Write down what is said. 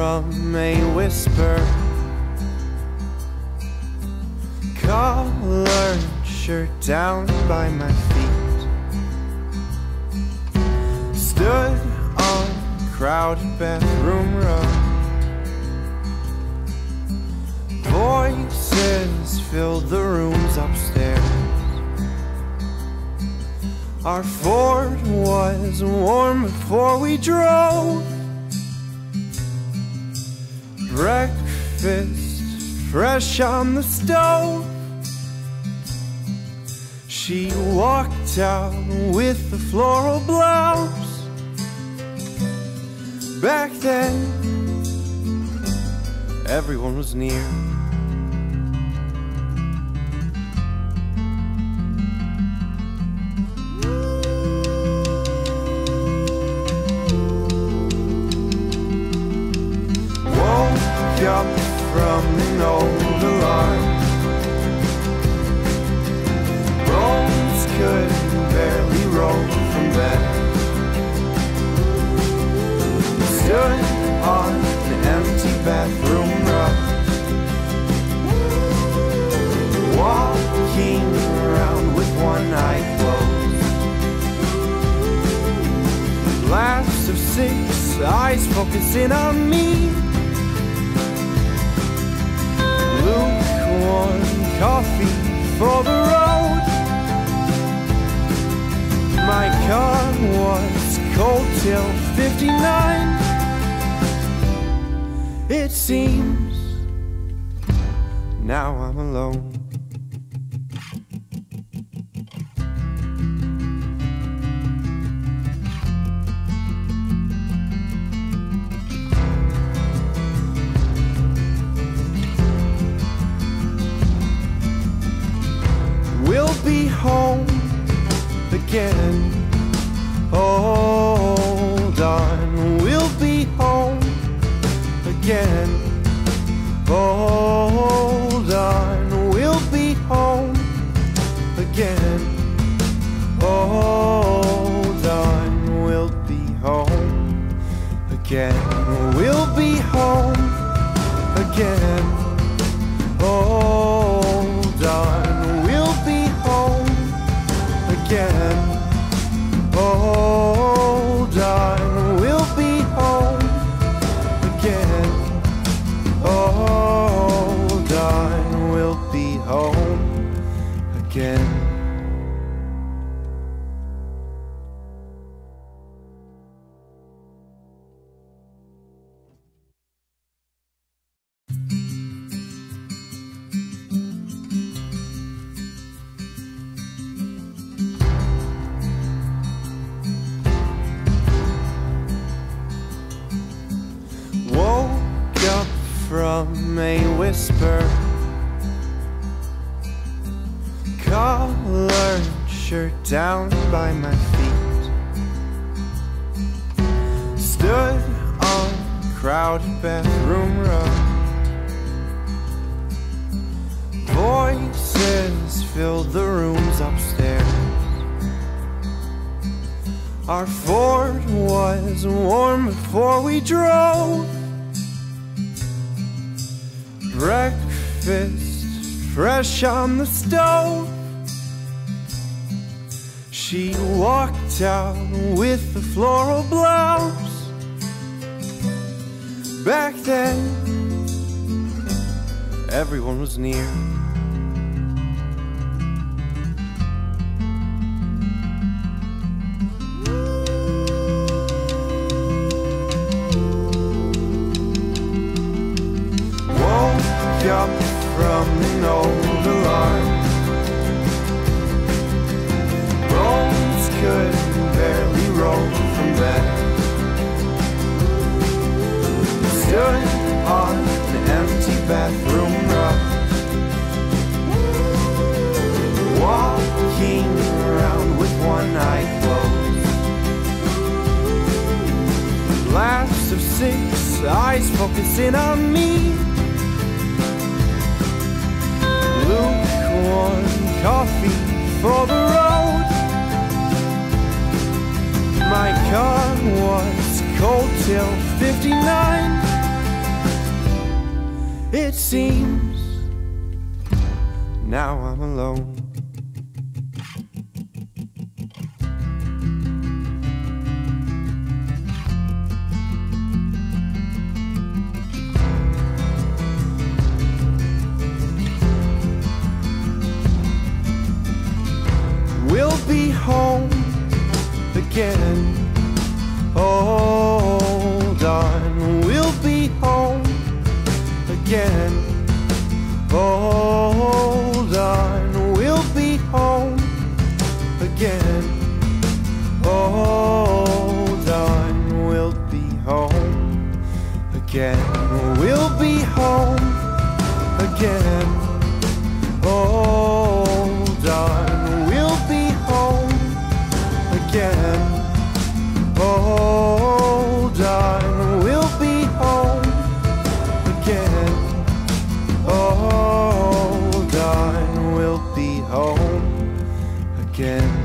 from a whisper. Collared shirt down by my feet. Stood on crowded bathroom row. Voices filled the rooms upstairs. Our Ford was warm before we drove. Breakfast fresh on the stove. She walked out with the floral blouse. Back then, everyone was near. Up from an old alarm. Bones could barely roll from bed. Stood on an empty bathroom rug, walking around with one eye closed. Laughs of 6 eyes focusing on me. Lukewarm coffee for the road. My car was cold till 59. It seems now I'm alone. We'll be home again. Hold on, we'll be home again. Hold on, we'll be home again. Hold on, we'll be home again. We'll be home again. Hold on, we'll be home again. Hold on, we'll be home again. Hold on, we'll be home again. From a whisper. Collared shirt down by my feet. Stood on crowded bathroom row. Voices filled the rooms upstairs. Our Ford was warm before we drove. Breakfast fresh on the stove. She walked out with the floral blouse. Back then, everyone was near. Up from an old alarm. Bones could barely roll from bed. Stood on an empty bathroom rug, walking around with one eye closed. Laughs of 6 eyes focusing on me. Lukewarm coffee for the road. My car was cold till 59. It seems now I'm alone. We'll be home again. Hold on, we'll be home again. Hold on, we'll be home again. Hold on, we'll be home again. We'll be home again. Hold on, we'll be home again. Hold on, we'll be home again. Hold on, we'll be home again.